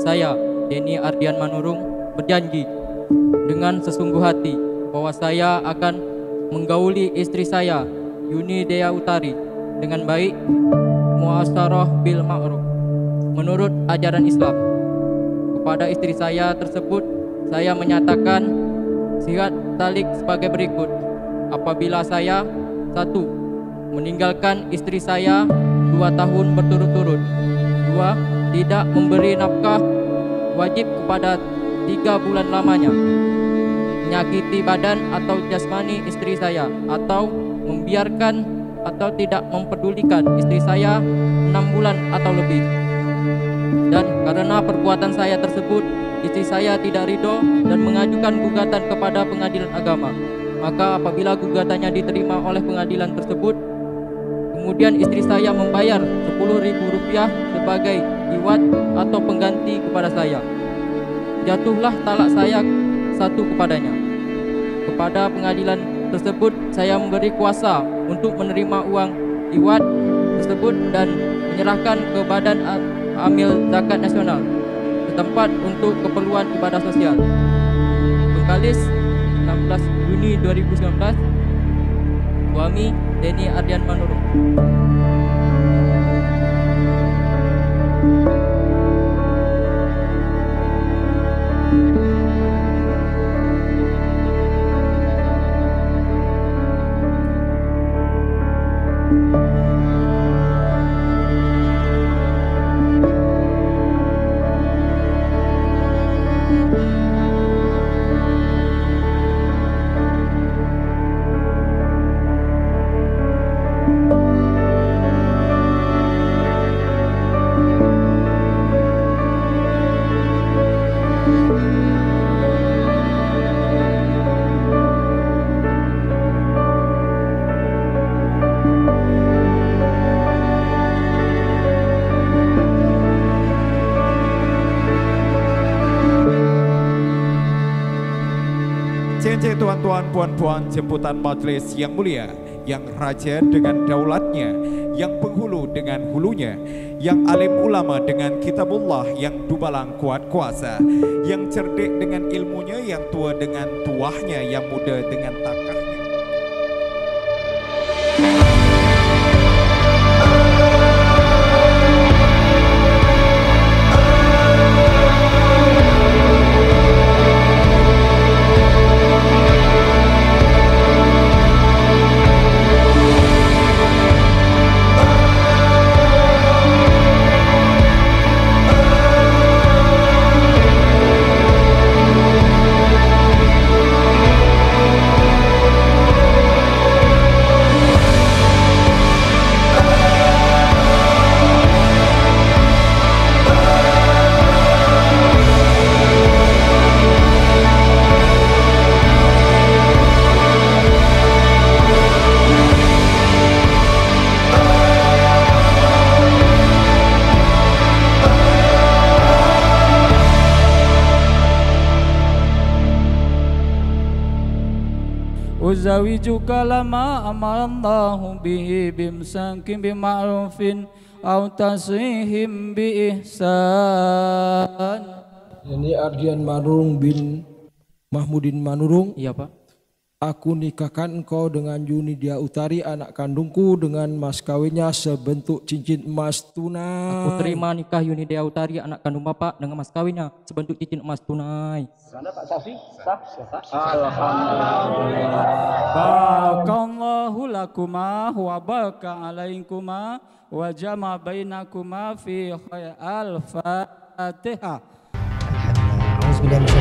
Saya, Denny Ardian Manurung, berjanji dengan sesungguh hati bahwa saya akan menggauli istri saya, Yuni Dea Utari, dengan baik, muasyarah bil ma'ruf, menurut ajaran Islam. Kepada istri saya tersebut, saya menyatakan sirat talik sebagai berikut. Apabila saya, 1. meninggalkan istri saya 2 tahun berturut-turut. 2. tidak memberi nafkah wajib kepada 3 bulan lamanya. Menyakiti badan atau jasmani istri saya, atau membiarkan atau tidak mempedulikan istri saya 6 bulan atau lebih. Dan karena perbuatan saya tersebut, istri saya tidak ridho dan mengajukan gugatan kepada pengadilan agama. Maka apabila gugatannya diterima oleh pengadilan tersebut, kemudian istri saya membayar Rp10.000 sebagai iwat atau pengganti kepada saya, jatuhlah talak saya 1 kepadanya. Kepada pengadilan tersebut saya memberi kuasa untuk menerima uang iwat tersebut dan menyerahkan ke Badan Amil Zakat Nasional setempat untuk keperluan ibadah sosial. Bengkalis, 16 Juni 2019. Suami Denny Ardian Manurung. Tuan-tuan, puan-puan, jemputan majelis yang mulia, yang raja dengan daulatnya, yang penghulu dengan hulunya, yang alim ulama dengan kitabullah, yang dubalang kuat kuasa, yang cerdik dengan ilmunya, yang tua dengan tuahnya, yang muda dengan takahnya. Uzawijuka lama amarallahu bihi bimsakin bima'rufin aw tasrihim bi ihsan. Ini Ardian Manurung bin Mahmudin Manurung. Iya, Pak. Aku nikahkan engkau dengan Yuni Dea Utari, anak kandungku, dengan mas kawinnya sebentuk cincin emas tunai. Aku terima nikah Yuni Dea Utari, anak kandung Bapak, dengan mas kawinnya sebentuk cincin emas tunai. Sana Pak Safi, sah. Alhamdulillah. Barakallahu lakuma wa baraka alaikuma wa jama bainakuma fi khayal Al-Fatihah. Alhamdulillah.